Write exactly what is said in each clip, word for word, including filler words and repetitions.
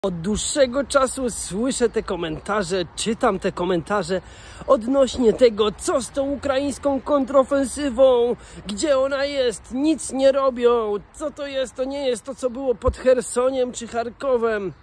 Od dłuższego czasu słyszę te komentarze, czytam te komentarze odnośnie tego, co z tą ukraińską kontrofensywą, gdzie ona jest, nic nie robią, co to jest, to nie jest to, co było pod Chersoniem czy Charkowem.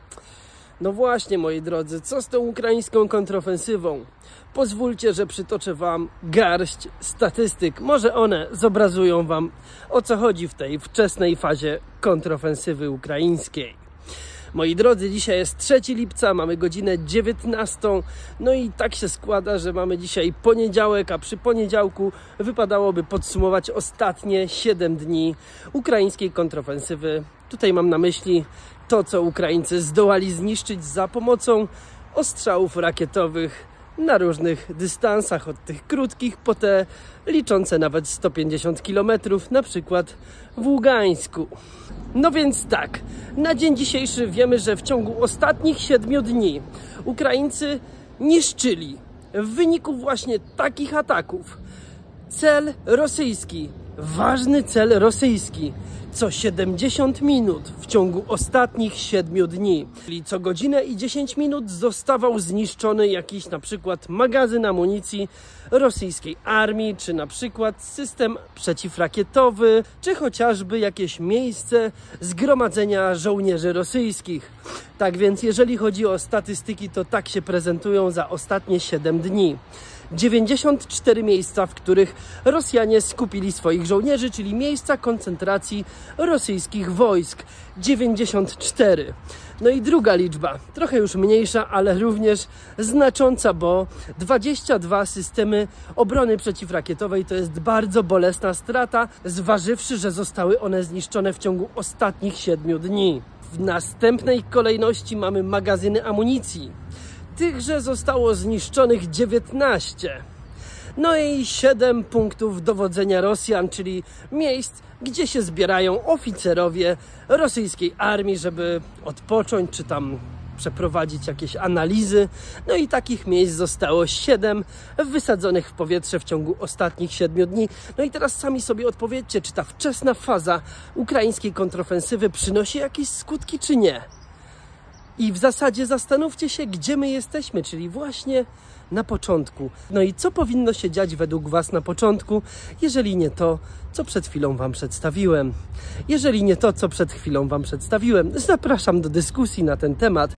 No właśnie, moi drodzy, co z tą ukraińską kontrofensywą? Pozwólcie, że przytoczę wam garść statystyk. Może one zobrazują wam, o co chodzi w tej wczesnej fazie kontrofensywy ukraińskiej. Moi drodzy, dzisiaj jest trzeciego lipca, mamy godzinę dziewiętnastą, no i tak się składa, że mamy dzisiaj poniedziałek, a przy poniedziałku wypadałoby podsumować ostatnie siedem dni ukraińskiej kontrofensywy. Tutaj mam na myśli to, co Ukraińcy zdołali zniszczyć za pomocą ostrzałów rakietowych na różnych dystansach, od tych krótkich po te liczące nawet sto pięćdziesiąt kilometrów, na przykład w Ługańsku. No więc tak, na dzień dzisiejszy wiemy, że w ciągu ostatnich siedmiu dni Ukraińcy niszczyli w wyniku właśnie takich ataków cel rosyjski, ważny cel rosyjski, co siedemdziesiąt minut w ciągu ostatnich siedmiu dni. Czyli co godzinę i dziesięć minut zostawał zniszczony jakiś na przykład magazyn amunicji rosyjskiej armii, czy na przykład system przeciwrakietowy, czy chociażby jakieś miejsce zgromadzenia żołnierzy rosyjskich. Tak więc jeżeli chodzi o statystyki, to tak się prezentują za ostatnie siedem dni. dziewięćdziesiąt cztery miejsca, w których Rosjanie skupili swoich żołnierzy, czyli miejsca koncentracji rosyjskich wojsk. dziewięćdziesiąt cztery. No i druga liczba, trochę już mniejsza, ale również znacząca, bo dwadzieścia dwa systemy obrony przeciwrakietowej to jest bardzo bolesna strata, zważywszy, że zostały one zniszczone w ciągu ostatnich siedmiu dni. W następnej kolejności mamy magazyny amunicji. Tychże zostało zniszczonych dziewiętnaście. No i siedem punktów dowodzenia Rosjan, czyli miejsc, gdzie się zbierają oficerowie rosyjskiej armii, żeby odpocząć, czy tam przeprowadzić jakieś analizy. No i takich miejsc zostało siedem wysadzonych w powietrze w ciągu ostatnich siedmiu dni. No i teraz sami sobie odpowiedzcie, czy ta wczesna faza ukraińskiej kontrofensywy przynosi jakieś skutki, czy nie. I w zasadzie zastanówcie się, gdzie my jesteśmy, czyli właśnie na początku. No i co powinno się dziać według was na początku, jeżeli nie to, co przed chwilą wam przedstawiłem. Jeżeli nie to, co przed chwilą wam przedstawiłem, zapraszam do dyskusji na ten temat.